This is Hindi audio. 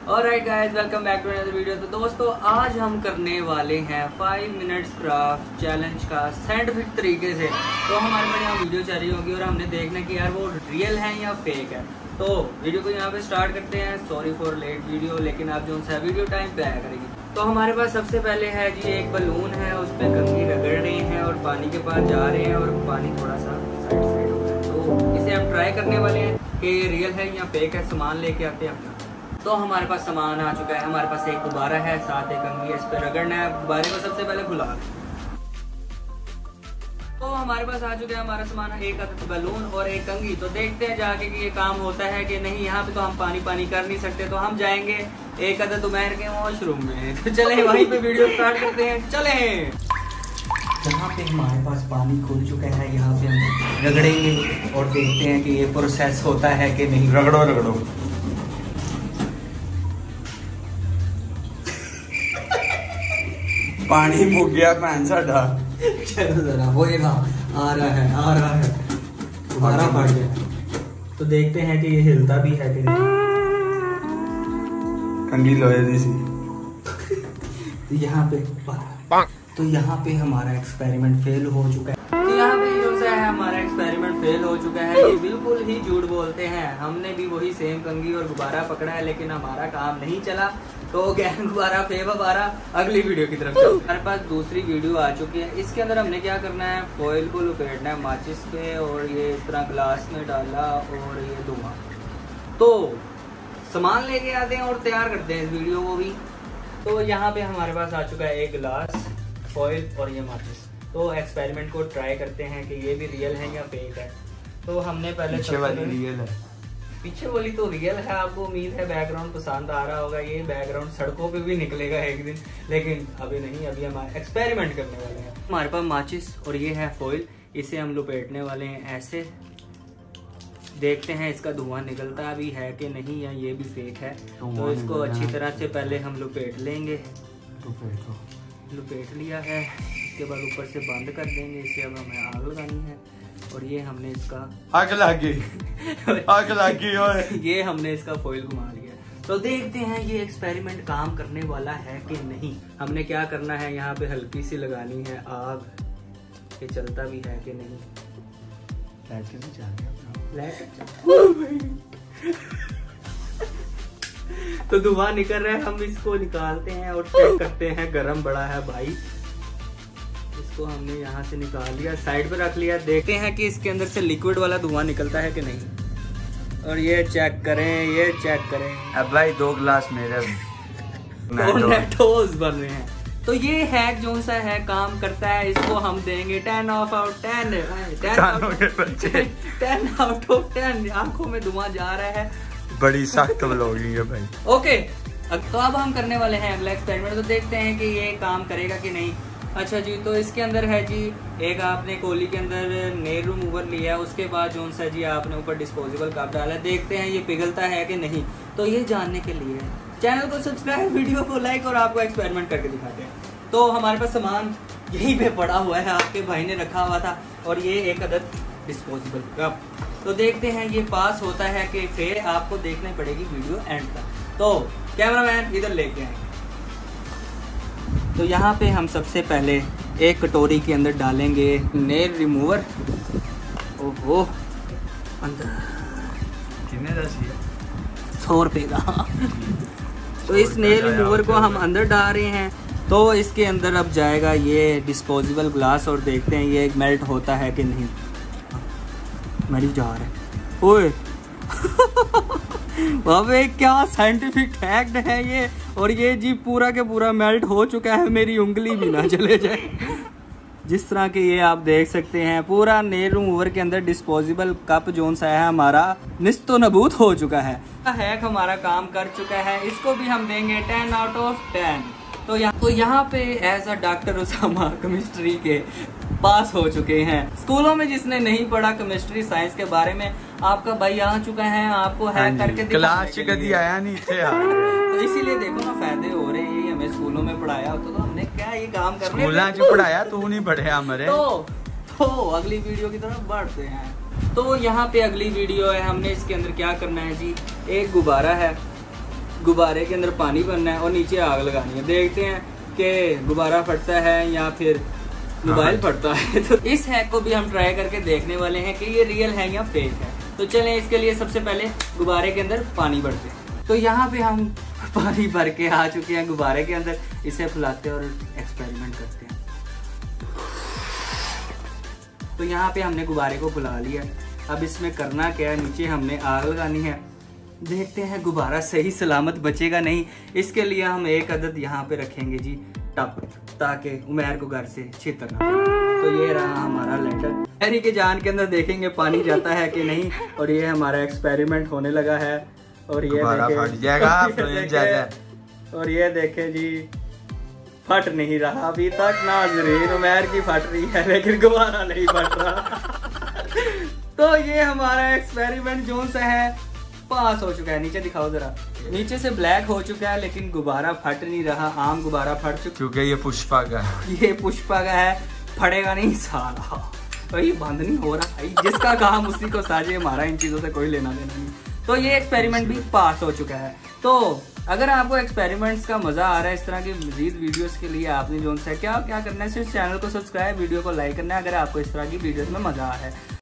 Alright guys, welcome back to another video. तो दोस्तों, आज हम करने वाले हैं 5 मिनट्स क्राफ्ट चैलेंज का साइंटिफिक तरीके से। तो हमारे पास यहाँ वीडियो चल रही होगी और हमने देखना कि यार वो रियल है या फेक है। तो वीडियो को यहाँ पे स्टार्ट करते हैं। सॉरी फॉर लेट वीडियो, लेकिन आप जो सा वीडियो टाइम पे आया करेगी। तो हमारे पास सबसे पहले है जी एक बलून है, उस पर कंघी रगड़ रहे हैं और पानी के पास जा रहे हैं और पानी थोड़ा सा साइड साइड हो गया। तो इसे हम ट्राई करने वाले हैं कि ये रियल है या फेक है। सामान लेके आते हैं अपना। तो हमारे पास सामान आ चुका है। हमारे पास एक गुब्बारा है, साथ एक कंघी है, इस पर रगड़ना है। गुब्बारे को सबसे पहले फुला दें। तो हमारे पास आ चुका है हमारा सामान, एक बलून और एक कंघी। तो देखते हैं जाके कि ये काम होता है कि नहीं। यहाँ पे तो हम पानी पानी कर नहीं सकते, तो हम जाएंगे एक अदद उमैर के वॉशरूम में। तो चले वहीं पे वीडियो स्टार्ट करते हैं, चले। यहाँ पे हमारे पास पानी खुल चुका है, यहाँ पे हम रगड़ेंगे और देखते हैं कि ये प्रोसेस होता है कि नहीं। रगड़ो रगड़ो। पानी मुक गया भैन साडा। चलो जरा वो ये आ रहा है तुम्हारा फट गया। तो देखते हैं कि ये हिलता भी है कि नहीं। कंघी लोहे दी सी। तो यहाँ पे हमारा एक्सपेरिमेंट फेल हो चुका है। तो यहाँ पे जो सा है हमारा एक्सपेरिमेंट फेल हो चुका है। ये बिल्कुल ही झूठ बोलते हैं। हमने भी वही सेम कंघी और गुब्बारा पकड़ा है, लेकिन हमारा काम नहीं चला। तो क्या गुब्बारा फेबारा अगली वीडियो की तरफ चलो। हमारे पास दूसरी वीडियो आ चुकी है। इसके अंदर हमने क्या करना है, फॉइल को लपेटना है माचिस पे और ये इस तरह ग्लास में डाला और ये धुआं। तो सामान लेके आते हैं और तैयार करते हैं इस वीडियो को भी। तो यहाँ पे हमारे पास आ चुका है एक गिलास, फॉइल और ये माचिस। तो एक्सपेरिमेंट को ट्राई करते हैं कि ये भी रियल है या फेक है। तो हमने पहले पीछे वाली रियल है, पीछे वाली तो रियल है। आपको उम्मीद है बैकग्राउंड पसंद आ रहा होगा। ये बैकग्राउंड सड़कों पे भी निकलेगा एक दिन, लेकिन अभी नहीं। अभी हम एक्सपेरिमेंट करने वाले हैं। हमारे पास माचिस और ये है फॉइल। इसे हम लपेटने वाले हैं ऐसे। देखते हैं इसका धुआं निकलता भी है कि नहीं या ये भी फेक है। तो इसको अच्छी तरह से पहले हम लपेट लेंगे। लपेट लिया है, इसके बाद ऊपर से बंद कर देंगे। इसे अब हमें आग लगानी है और ये हमने इसका आग लगी और ये हमने इसका फॉइल घुमा लिया। तो देखते हैं ये एक्सपेरिमेंट काम करने वाला है कि नहीं। हमने क्या करना है, यहाँ पे हल्की सी लगानी है आग, ये चलता भी है कि नहीं। तो धुआं निकल रहा है, हम इसको निकालते हैं और चेक करते हैं। गरम बड़ा है भाई। इसको हमने यहाँ से निकाल लिया, साइड पे रख लिया। देखते हैं कि इसके अंदर से लिक्विड वाला धुआं निकलता है कि नहीं। और ये चेक करें। अब भाई 2 गिलास मेरे टोस्ट बन रहे हैं। तो ये हैक जो सा है काम करता है। इसको हम देंगे 10 आउट ऑफ 10। आंखों में धुआं जा रहा है, बड़ी सख्त व्लॉगिंग है भाई। ओके, तो अब हम करने वाले हैं अगला एक्सपेरिमेंट। तो देखते हैं कि ये काम करेगा कि नहीं। अच्छा जी, तो इसके अंदर है जी एक आपने कोली के अंदर नेल रिमूवर लिया है। उसके बाद जो सा जी आपने ऊपर डिस्पोजेबल कप डाला है। देखते हैं ये पिघलता है कि नहीं। तो ये जानने के लिए चैनल को सब्सक्राइब, वीडियो को लाइक और आपको एक्सपेरिमेंट करके दिखाते हैं। तो हमारे पास सामान यहीं पे पड़ा हुआ है, आपके भाई ने रखा हुआ था। और ये एक अदद डिस्पोजेबल कप। तो देखते हैं ये पास होता है कि फिर आपको देखनी पड़ेगी वीडियो एंड तक। तो कैमरामैन इधर लेके आएंगे। तो यहाँ पे हम सबसे पहले एक कटोरी के अंदर डालेंगे नेल रिमूवर। ओहो, अंदर कितने का 100 रुपए का। तो इस नेल रिमूवर को हम अंदर डाल रहे हैं। तो इसके अंदर अब जाएगा ये डिस्पोजेबल ग्लास और देखते हैं ये मेल्ट होता है कि नहीं। मेरी जा रहा है ओए। अबे क्या साइंटिफिक फैक्ट है ये। और ये जी पूरा के पूरा मेल्ट हो चुका है, मेरी उंगली भी ना चले जाए। जिस तरह के ये आप देख सकते हैं, पूरा नेल रिमूवर के अंदर डिस्पोजेबल कप जोन सा है हमारा निस्तो नबूत हो चुका है। हैक हमारा काम कर चुका है। इसको भी हम देंगे 10 आउट ऑफ 10। तो यहाँ पे as a doctor Usama chemistry के पास हो चुके हैं। स्कूलों में जिसने नहीं पढ़ा केमिस्ट्री साइंस के बारे में, आपका भाई आ चुका है, आपको हैक करके क्लास कभी आया नहीं थे यार। तो इसीलिए देखो ना फायदे हो रहे हैं। ये हमें स्कूलों में पढ़ाया होता तो हमने क्या ये काम करने पढ़ाया, तू नहीं पढ़ाया हमारे। तो अगली वीडियो की तरफ बढ़ते हैं। तो यहाँ पे अगली वीडियो है। हमने इसके अंदर क्या करना है जी, एक गुब्बारा है, गुब्बारे के अंदर पानी भरना है और नीचे आग लगानी है। देखते हैं कि गुब्बारा फटता है या फिर मोबाइल फटता है। तो इस हैक को भी हम ट्राई करके देखने वाले हैं कि ये रियल है या फेक है। तो चलें इसके लिए सबसे पहले गुब्बारे के अंदर पानी भरते हैं। तो यहाँ पे हम पानी भर के आ चुके हैं गुब्बारे के अंदर। इसे फुलाते और एक्सपेरिमेंट करते हैं। तो यहाँ पे हमने गुब्बारे को फुला लिया। अब इसमें करना क्या है, नीचे हमने आग लगानी है। देखते हैं गुब्बारा सही सलामत बचेगा नहीं। इसके लिए हम एक अदद यहाँ पे रखेंगे जी टप, ताकि उमैर को घर से छितर ना पड़े। तो ये रहा हमारा लेटर। हैरी के जान के अंदर देखेंगे पानी जाता है कि नहीं। और ये हमारा एक्सपेरिमेंट होने लगा है। और ये देखें, और ये देखें जी फट नहीं रहा अभी तक। नाज़रीन उमैर की फट रही है लेकिन गुब्बारा नहीं फट रहा। तो ये हमारा एक्सपेरिमेंट जो सा है पास हो चुका है। नीचे दिखाओ जरा, नीचे से ब्लैक हो चुका है लेकिन गुब्बारा फट नहीं रहा। आम गुब्बारा फट चुका, क्योंकि ये पुष्पा का है। ये पुष्पा का है, फटेगा नहीं साला। भाई बंद नहीं हो रहा भाई, जिसका काम उसी को साजे। हमारा इन चीजों से कोई लेना देना नहीं। तो ये एक्सपेरिमेंट भी पास हो चुका है। तो अगर आपको एक्सपेरिमेंट्स का मजा आ रहा है, इस तरह की मजीद वीडियोस के लिए आपने जो क्या करना है, सिर्फ चैनल को सब्सक्राइब, वीडियो को लाइक करना है अगर आपको इस तरह की वीडियोस में मजा आ रहा है।